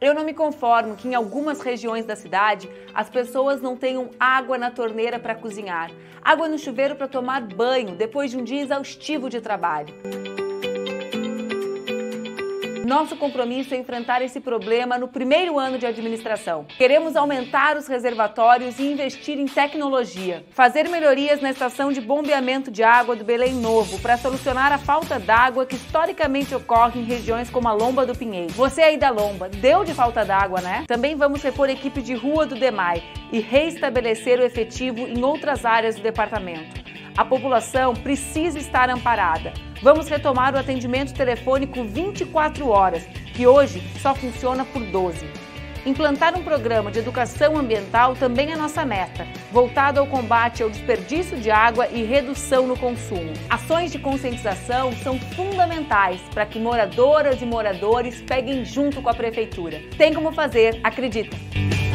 Eu não me conformo que em algumas regiões da cidade as pessoas não tenham água na torneira para cozinhar, água no chuveiro para tomar banho depois de um dia exaustivo de trabalho. Nosso compromisso é enfrentar esse problema no primeiro ano de administração. Queremos aumentar os reservatórios e investir em tecnologia. Fazer melhorias na estação de bombeamento de água do Belém Novo para solucionar a falta d'água que historicamente ocorre em regiões como a Lomba do Pinheiro. Você aí da Lomba, deu de falta d'água, né? Também vamos repor a equipe de rua do DEMAI e reestabelecer o efetivo em outras áreas do departamento. A população precisa estar amparada. Vamos retomar o atendimento telefônico 24 horas, que hoje só funciona por 12. Implantar um programa de educação ambiental também é nossa meta, voltado ao combate ao desperdício de água e redução no consumo. Ações de conscientização são fundamentais para que moradoras e moradores peguem junto com a prefeitura. Tem como fazer, acredita!